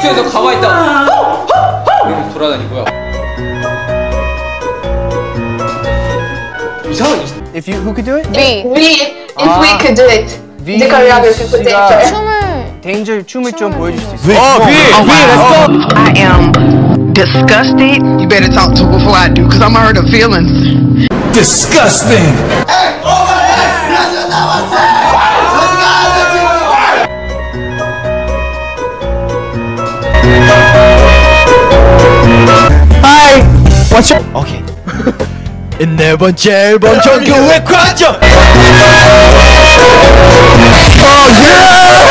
컴퓨터에서 가만히 있다 이러면서 돌아다니고요. 이상한 If you, who could do it? We. If we could do it. V The choreography for danger. 춤을. Danger 춤을 좀 보여줄 수 있어요? let's go. I am disgusted. You better talk to her before I do, cause I'ma hurt her feelings. Disgusting. Hi! What's your... Okay. 네 번째 앨범 정규의 과정. Oh yeah!